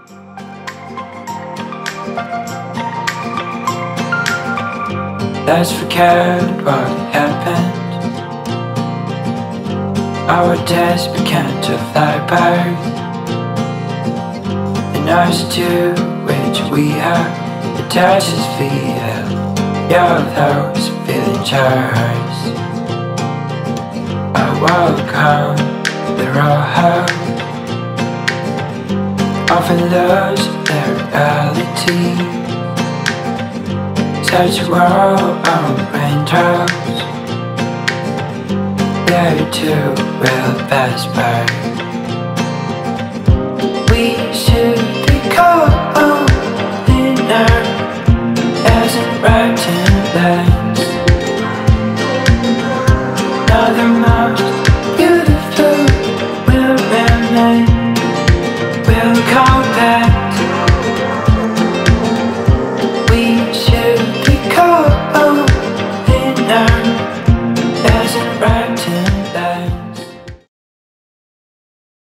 Let's forget what happened. Our days began to fly by, and us to which we are attached as via your those feeling jars. I welcome the raw hope, often lose their reality. Such a world on raindrops, they too will pass by.